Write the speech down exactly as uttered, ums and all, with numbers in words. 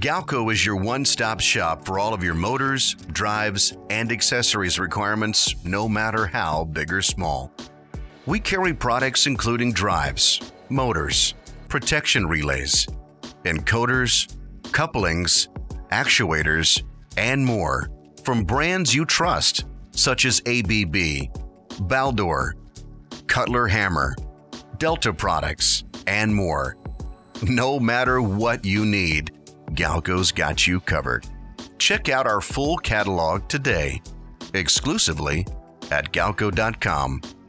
Galco is your one-stop shop for all of your motors, drives, and accessories requirements, no matter how big or small. We carry products including drives, motors, protection relays, encoders, couplings, actuators, and more from brands you trust, such as A B B, Baldor, Cutler-Hammer, Delta Products, and more. No matter what you need, Galco's got you covered. Check out our full catalog today, exclusively at galco dot com.